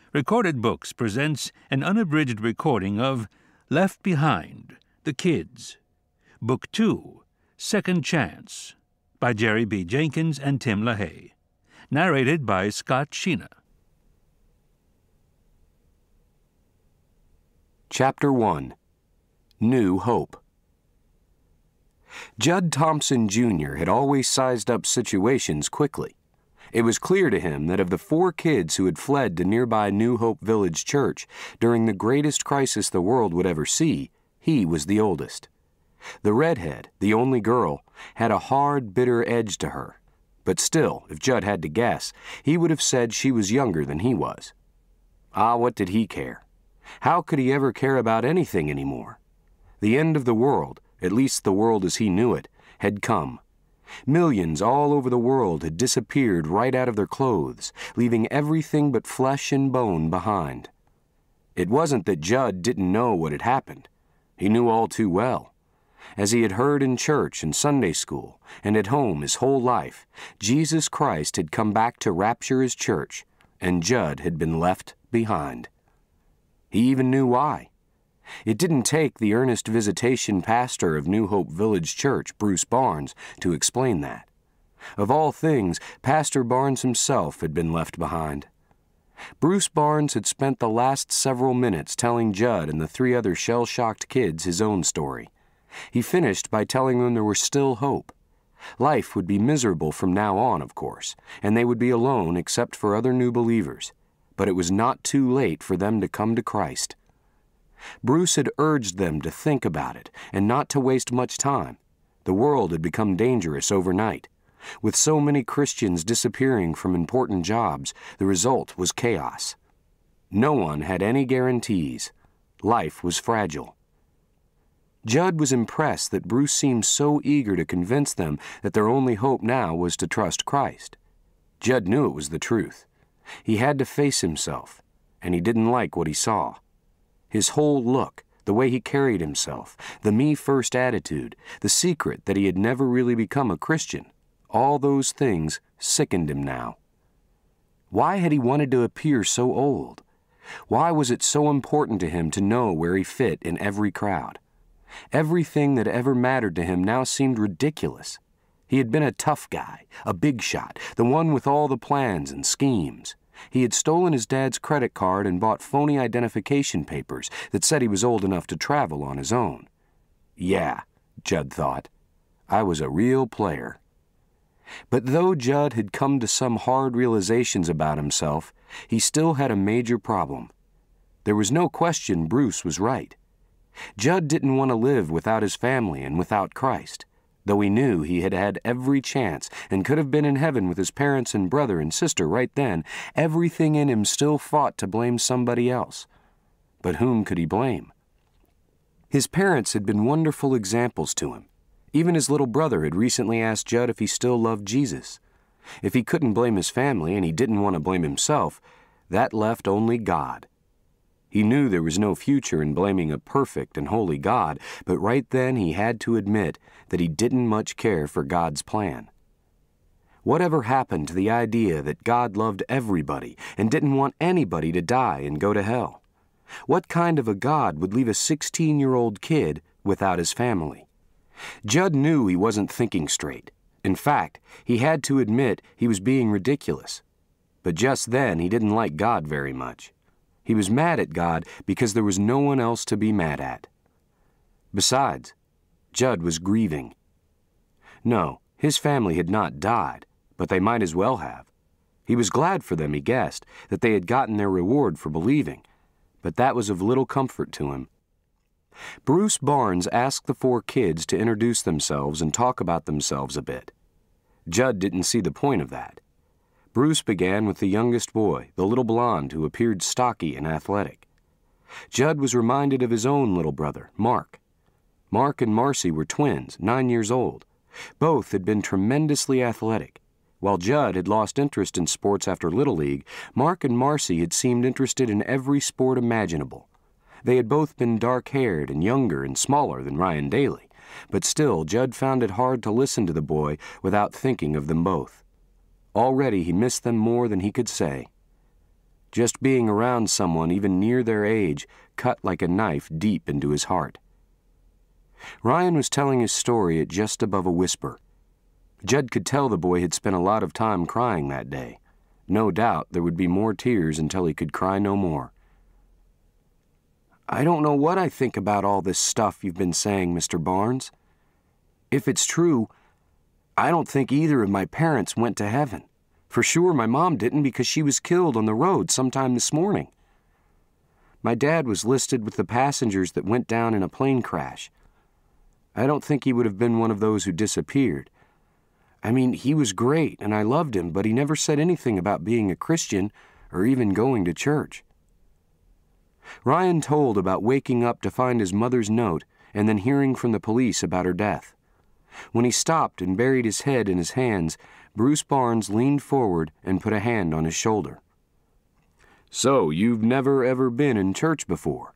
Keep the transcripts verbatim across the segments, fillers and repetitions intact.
Recorded Books presents an unabridged recording of Left Behind, The Kids, Book two, Second Chance, by Jerry B. Jenkins and Tim LaHaye. Narrated by Scott Shina. Chapter one. New Hope. Judd Thompson, Junior had always sized up situations quickly. It was clear to him that of the four kids who had fled to nearby New Hope Village Church during the greatest crisis the world would ever see, he was the oldest. The redhead, the only girl, had a hard, bitter edge to her. But still, if Judd had to guess, he would have said she was younger than he was. Ah, what did he care? How could he ever care about anything anymore? The end of the world, at least the world as he knew it, had come. Millions all over the world had disappeared right out of their clothes, leaving everything but flesh and bone behind. It wasn't that Judd didn't know what had happened. He knew all too well. As he had heard in church and Sunday school and at home his whole life, Jesus Christ had come back to rapture his church, and Judd had been left behind. He even knew why. It didn't take the earnest visitation pastor of New Hope Village Church, Bruce Barnes, to explain that. Of all things, Pastor Barnes himself had been left behind. Bruce Barnes had spent the last several minutes telling Judd and the three other shell-shocked kids his own story. He finished by telling them there was still hope. Life would be miserable from now on, of course, and they would be alone except for other new believers. But it was not too late for them to come to Christ. Bruce had urged them to think about it and not to waste much time. The world had become dangerous overnight. With so many Christians disappearing from important jobs, the result was chaos. No one had any guarantees. Life was fragile. Judd was impressed that Bruce seemed so eager to convince them that their only hope now was to trust Christ. Judd knew it was the truth. He had to face himself, and he didn't like what he saw. His whole look, the way he carried himself, the me-first attitude, the secret that he had never really become a Christian, all those things sickened him now. Why had he wanted to appear so old? Why was it so important to him to know where he fit in every crowd? Everything that ever mattered to him now seemed ridiculous. He had been a tough guy, a big shot, the one with all the plans and schemes. He had stolen his dad's credit card and bought phony identification papers that said he was old enough to travel on his own. Yeah, Judd thought, I was a real player. But though Judd had come to some hard realizations about himself, he still had a major problem. There was no question Bruce was right. Judd didn't want to live without his family and without Christ. Though he knew he had had every chance and could have been in heaven with his parents and brother and sister right then, everything in him still fought to blame somebody else. But whom could he blame? His parents had been wonderful examples to him. Even his little brother had recently asked Judd if he still loved Jesus. If he couldn't blame his family and he didn't want to blame himself, that left only God. He knew there was no future in blaming a perfect and holy God, but right then he had to admit that he didn't much care for God's plan. Whatever happened to the idea that God loved everybody and didn't want anybody to die and go to hell? What kind of a God would leave a sixteen-year-old kid without his family? Judd knew he wasn't thinking straight. In fact, he had to admit he was being ridiculous. But just then he didn't like God very much. He was mad at God because there was no one else to be mad at. Besides, Judd was grieving. No, his family had not died, but they might as well have. He was glad for them, he guessed, that they had gotten their reward for believing, but that was of little comfort to him. Bruce Barnes asked the four kids to introduce themselves and talk about themselves a bit. Judd didn't see the point of that. Bruce began with the youngest boy, the little blonde who appeared stocky and athletic. Judd was reminded of his own little brother, Mark. Mark and Marcy were twins, nine years old. Both had been tremendously athletic. While Judd had lost interest in sports after Little League, Mark and Marcy had seemed interested in every sport imaginable. They had both been dark-haired and younger and smaller than Ryan Daly, but still Judd found it hard to listen to the boy without thinking of them both. Already he missed them more than he could say. Just being around someone even near their age cut like a knife deep into his heart. Ryan was telling his story at just above a whisper. Judd could tell the boy had spent a lot of time crying that day. No doubt there would be more tears until he could cry no more. "I don't know what I think about all this stuff you've been saying, Mister Barnes. If it's true, I don't think either of my parents went to heaven. For sure my mom didn't because she was killed on the road sometime this morning. My dad was listed with the passengers that went down in a plane crash. I don't think he would have been one of those who disappeared. I mean, he was great and I loved him, but he never said anything about being a Christian or even going to church." Ryan told about waking up to find his mother's note and then hearing from the police about her death. When he stopped and buried his head in his hands, Bruce Barnes leaned forward and put a hand on his shoulder. "So, you've never ever been in church before?"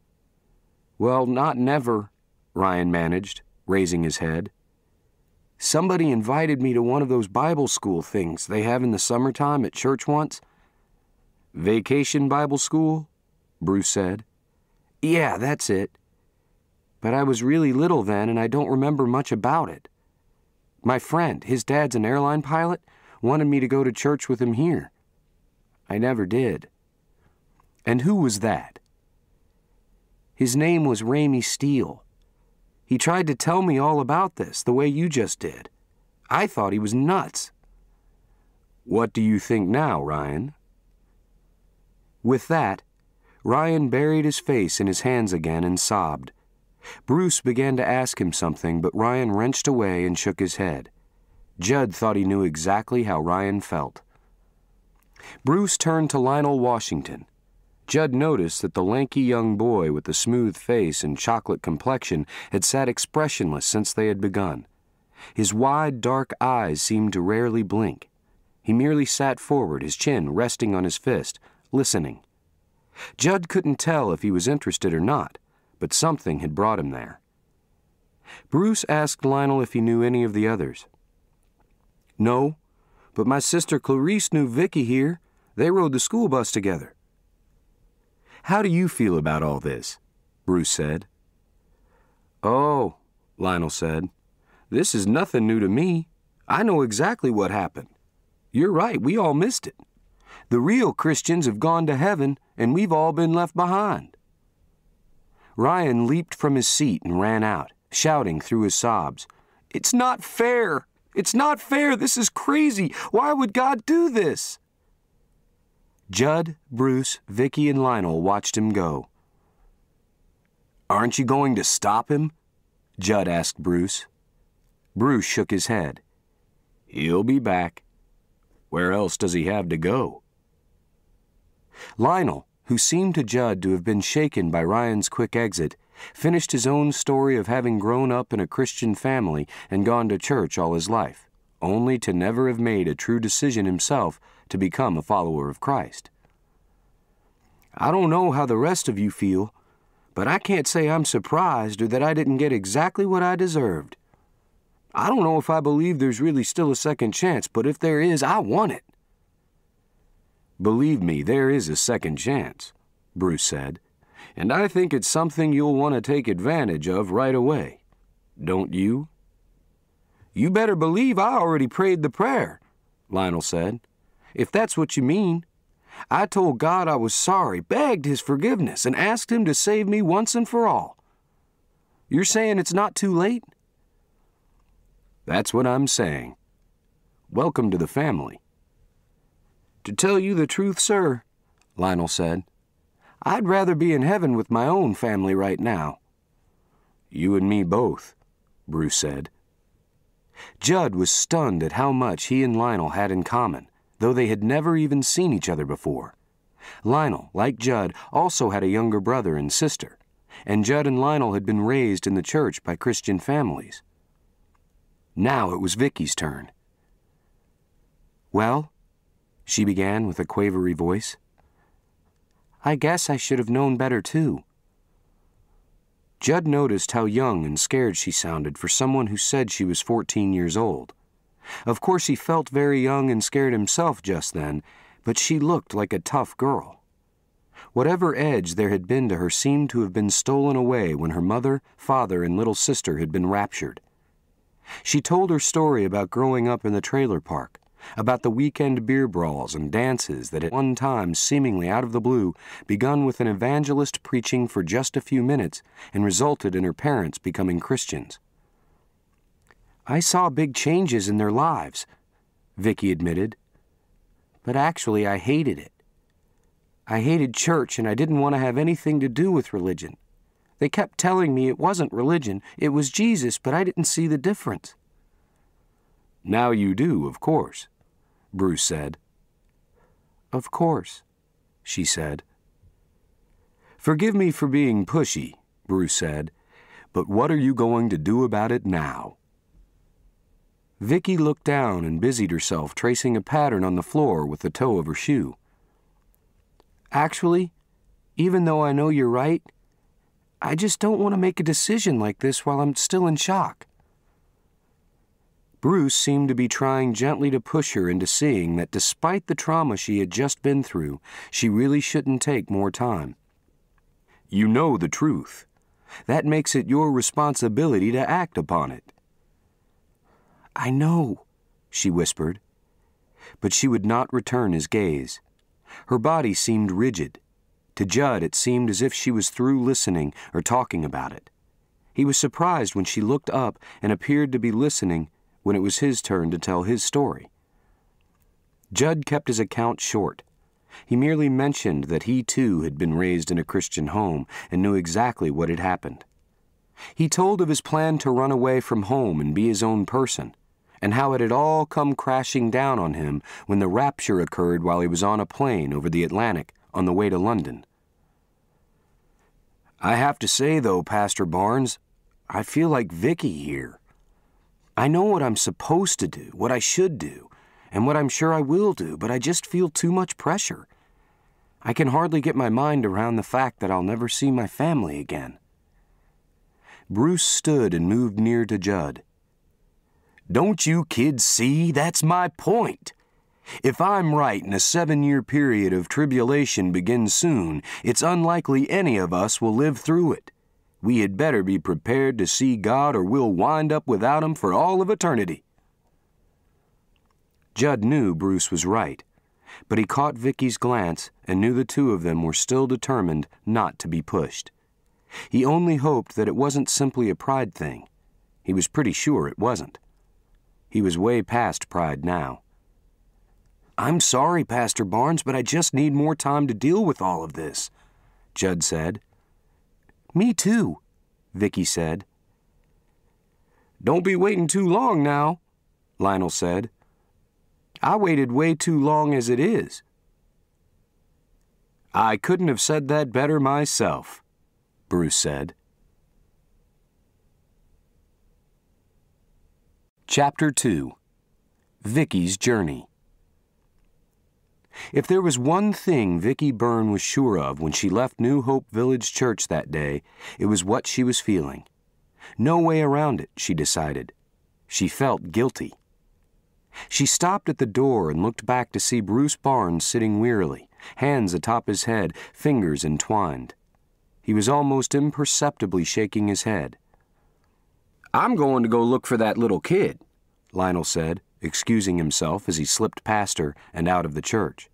"Well, not never," Ryan managed, raising his head. "Somebody invited me to one of those Bible school things they have in the summertime at church once." "Vacation Bible school?" Bruce said. "Yeah, that's it. But I was really little then and I don't remember much about it. My friend, his dad's an airline pilot, wanted me to go to church with him here. I never did." "And who was that?" "His name was Ramey Steele. He tried to tell me all about this, the way you just did. I thought he was nuts." "What do you think now, Ryan?" With that, Ryan buried his face in his hands again and sobbed. Bruce began to ask him something, but Ryan wrenched away and shook his head. Judd thought he knew exactly how Ryan felt. Bruce turned to Lionel Washington. Judd noticed that the lanky young boy with the smooth face and chocolate complexion had sat expressionless since they had begun. His wide, dark eyes seemed to rarely blink. He merely sat forward, his chin resting on his fist, listening. Judd couldn't tell if he was interested or not, but something had brought him there. Bruce asked Lionel if he knew any of the others. "No, but my sister Clarice knew Vicki here. They rode the school bus together." "How do you feel about all this?" Bruce said. "Oh," Lionel said, "this is nothing new to me. I know exactly what happened. You're right, we all missed it. The real Christians have gone to heaven, and we've all been left behind." Ryan leaped from his seat and ran out, shouting through his sobs, "It's not fair! It's not fair! This is crazy! Why would God do this?" Judd, Bruce, Vicki, and Lionel watched him go. "Aren't you going to stop him?" Judd asked Bruce. Bruce shook his head. "He'll be back. Where else does he have to go?" Lionel, who seemed to Judd to have been shaken by Ryan's quick exit, finished his own story of having grown up in a Christian family and gone to church all his life, only to never have made a true decision himself to become a follower of Christ. "I don't know how the rest of you feel, but I can't say I'm surprised or that I didn't get exactly what I deserved. I don't know if I believe there's really still a second chance, but if there is, I want it." "Believe me, there is a second chance," Bruce said, "and I think it's something you'll want to take advantage of right away. Don't you?" "You better believe I already prayed the prayer," Lionel said. "If that's what you mean. I told God I was sorry, begged his forgiveness, and asked him to save me once and for all. You're saying it's not too late?" "That's what I'm saying. Welcome to the family." "To tell you the truth, sir," Lionel said, "I'd rather be in heaven with my own family right now." "You and me both," Bruce said. Judd was stunned at how much he and Lionel had in common, though they had never even seen each other before. Lionel, like Judd, also had a younger brother and sister, and Judd and Lionel had been raised in the church by Christian families. Now it was Vicki's turn. "Well," she began with a quavery voice, "I guess I should have known better too." Judd noticed how young and scared she sounded for someone who said she was fourteen years old. Of course he felt very young and scared himself just then, but she looked like a tough girl. Whatever edge there had been to her seemed to have been stolen away when her mother, father, and little sister had been raptured. She told her story about growing up in the trailer park, about the weekend beer brawls and dances that at one time, seemingly out of the blue, begun with an evangelist preaching for just a few minutes and resulted in her parents becoming Christians. "I saw big changes in their lives," Vicki admitted. "But actually I hated it. I hated church and I didn't want to have anything to do with religion. They kept telling me it wasn't religion, it was Jesus, but I didn't see the difference." "Now you do, of course," Bruce said. "Of course," she said. "Forgive me for being pushy," Bruce said, "but what are you going to do about it now?" Vicki looked down and busied herself tracing a pattern on the floor with the toe of her shoe. "Actually, even though I know you're right, I just don't want to make a decision like this while I'm still in shock." Bruce seemed to be trying gently to push her into seeing that despite the trauma she had just been through, she really shouldn't take more time. "You know the truth. That makes it your responsibility to act upon it." "I know," she whispered. But she would not return his gaze. Her body seemed rigid. To Judd, it seemed as if she was through listening or talking about it. He was surprised when she looked up and appeared to be listening when it was his turn to tell his story. Judd kept his account short. He merely mentioned that he too had been raised in a Christian home and knew exactly what had happened. He told of his plan to run away from home and be his own person, and how it had all come crashing down on him when the rapture occurred while he was on a plane over the Atlantic on the way to London. "I have to say, though, Pastor Barnes, I feel like Vicki here. I know what I'm supposed to do, what I should do, and what I'm sure I will do, but I just feel too much pressure. I can hardly get my mind around the fact that I'll never see my family again." Bruce stood and moved near to Judd. "Don't you kids see? That's my point. If I'm right and a seven-year period of tribulation begins soon, it's unlikely any of us will live through it. We had better be prepared to see God or we'll wind up without Him for all of eternity." Judd knew Bruce was right, but he caught Vicki's glance and knew the two of them were still determined not to be pushed. He only hoped that it wasn't simply a pride thing. He was pretty sure it wasn't. He was way past pride now. "I'm sorry, Pastor Barnes, but I just need more time to deal with all of this," Judd said. "Me too," Vicki said. "Don't be waiting too long now," Lionel said. "I waited way too long as it is." "I couldn't have said that better myself," Bruce said. Chapter two. Vicki's Journey. If there was one thing Vicki Byrne was sure of when she left New Hope Village Church that day, it was what she was feeling. No way around it, she decided. She felt guilty. She stopped at the door and looked back to see Bruce Barnes sitting wearily, hands atop his head, fingers entwined. He was almost imperceptibly shaking his head. "I'm going to go look for that little kid," Lionel said, excusing himself as he slipped past her and out of the church.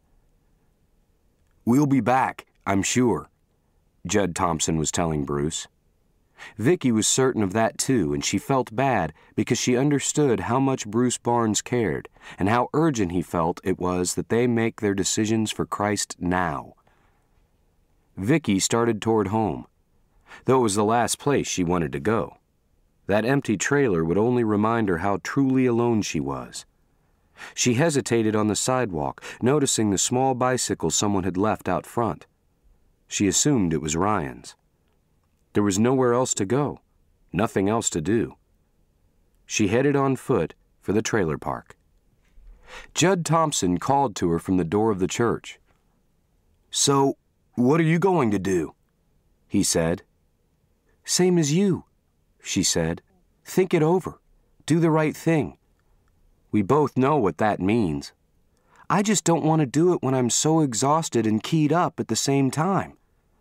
"We'll be back, I'm sure," Judd Thompson was telling Bruce. Vicki was certain of that too, and she felt bad because she understood how much Bruce Barnes cared and how urgent he felt it was that they make their decisions for Christ now. Vicki started toward home, though it was the last place she wanted to go. That empty trailer would only remind her how truly alone she was. She hesitated on the sidewalk, noticing the small bicycle someone had left out front. She assumed it was Ryan's. There was nowhere else to go, nothing else to do. She headed on foot for the trailer park. Judd Thompson called to her from the door of the church. "So, what are you going to do?" he said. "Same as you," she said. "Think it over. Do the right thing. We both know what that means. I just don't want to do it when I'm so exhausted and keyed up at the same time."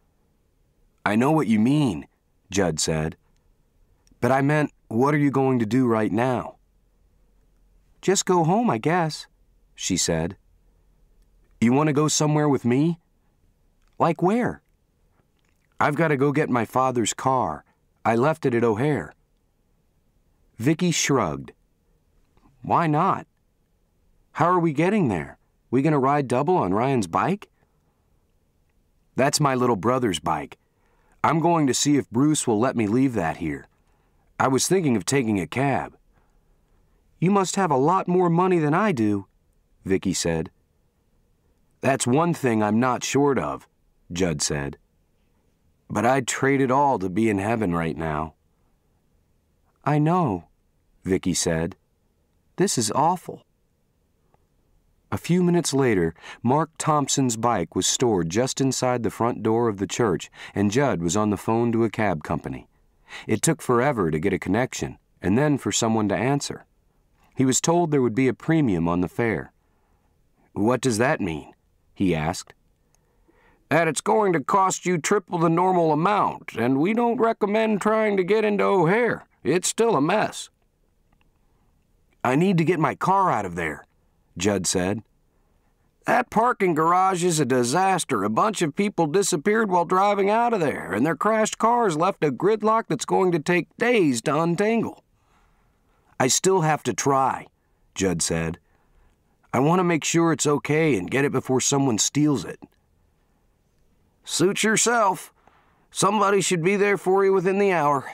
"I know what you mean," Judd said. "But I meant, what are you going to do right now?" "Just go home, I guess," she said. "You want to go somewhere with me?" "Like where?" "I've got to go get my father's car. I left it at O'Hare." Vicki shrugged. "Why not? How are we getting there? We gonna ride double on Ryan's bike?" "That's my little brother's bike. I'm going to see if Bruce will let me leave that here. I was thinking of taking a cab." "You must have a lot more money than I do," Vicki said. "That's one thing I'm not short of," Judd said. "But I'd trade it all to be in heaven right now." "I know," Vicki said. "This is awful." A few minutes later, Mark Thompson's bike was stored just inside the front door of the church, and Judd was on the phone to a cab company. It took forever to get a connection, and then for someone to answer. He was told there would be a premium on the fare. "What does that mean?" he asked. "That it's going to cost you triple the normal amount, and we don't recommend trying to get into O'Hare. It's still a mess." "I need to get my car out of there," Judd said. "That parking garage is a disaster. A bunch of people disappeared while driving out of there, and their crashed cars left a gridlock that's going to take days to untangle." "I still have to try," Judd said. "I want to make sure it's okay and get it before someone steals it." "Suit yourself. Somebody should be there for you within the hour."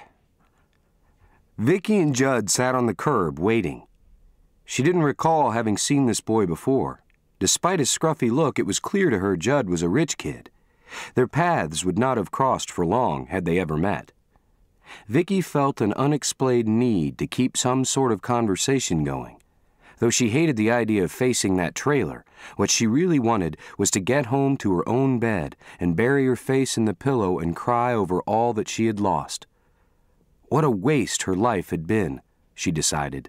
Vicki and Judd sat on the curb, waiting. She didn't recall having seen this boy before. Despite his scruffy look, it was clear to her Judd was a rich kid. Their paths would not have crossed for long had they ever met. Vicki felt an unexplained need to keep some sort of conversation going. Though she hated the idea of facing that trailer, what she really wanted was to get home to her own bed and bury her face in the pillow and cry over all that she had lost. What a waste her life had been, she decided.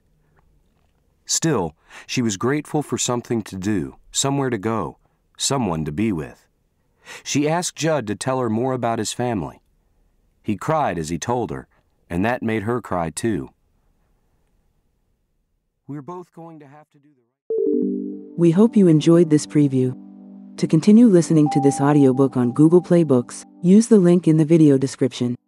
Still, she was grateful for something to do, somewhere to go, someone to be with. She asked Judd to tell her more about his family. He cried as he told her, and that made her cry too. "We're both going to have to do the..." We hope you enjoyed this preview. To continue listening to this audiobook on Google Play Books, use the link in the video description.